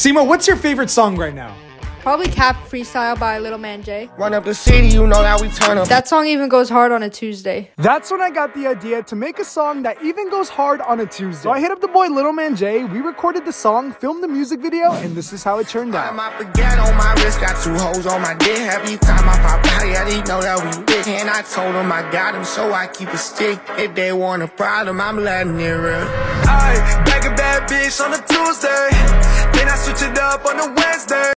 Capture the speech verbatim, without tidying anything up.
Simo, what's your favorite song right now? Probably Cap Freestyle by Little Man Jay. Run up the city, you know that we turn up. That song even goes hard on a Tuesday. That's when I got the idea to make a song that even goes hard on a Tuesday. So I hit up the boy Little Man Jay, we recorded the song, filmed the music video, and this is how it turned out. I'm out forget on my wrist, got two hoes on my dick. Every time I pop out, yeah, they know that we big. And I told them I got them, so I keep a stick. If they want a problem, I'm letting it rip. I bag a bad bitch on a Tuesday, then I switch it up on a Wednesday.